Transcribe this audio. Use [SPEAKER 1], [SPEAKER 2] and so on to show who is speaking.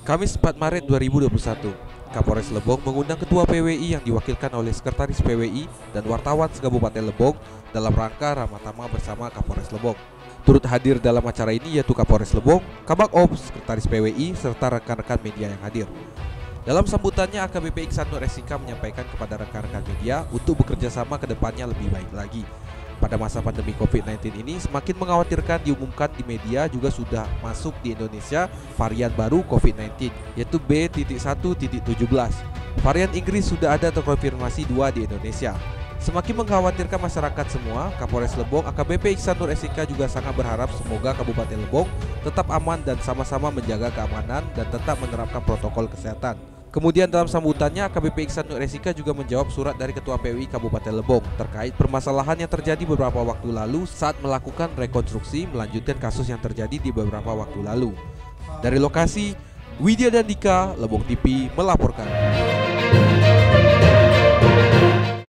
[SPEAKER 1] Kamis 4 Maret 2021, Kapolres Lebong mengundang Ketua PWI yang diwakilkan oleh Sekretaris PWI dan wartawan se-Kabupaten Lebong dalam rangka Ramatama bersama Kapolres Lebong. Turut hadir dalam acara ini yaitu Kapolres Lebong, Kabak Ops, Sekretaris PWI, serta rekan-rekan media yang hadir. Dalam sambutannya, AKBP Iksan Nur Esika menyampaikan kepada rekan-rekan media untuk bekerja sama ke depannya lebih baik lagi. Pada masa pandemi COVID-19 ini semakin mengkhawatirkan diumumkan di media juga sudah masuk di Indonesia varian baru COVID-19 yaitu B.1.17. Varian Inggris sudah ada terkonfirmasi 2 di Indonesia. Semakin mengkhawatirkan masyarakat semua, Kapolres Lebong AKBP Iksan Nur Esika juga sangat berharap semoga Kabupaten Lebong tetap aman dan sama-sama menjaga keamanan dan tetap menerapkan protokol kesehatan. Kemudian dalam sambutannya, AKBP Iksan Nur Esika juga menjawab surat dari Ketua PWI Kabupaten Lebong terkait permasalahan yang terjadi beberapa waktu lalu saat melakukan rekonstruksi melanjutkan kasus yang terjadi di beberapa waktu lalu. Dari lokasi, Widya dan Dika, Lebong TV melaporkan.